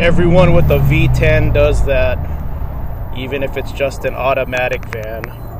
Everyone with a V10 does that, even if it's just an automatic van.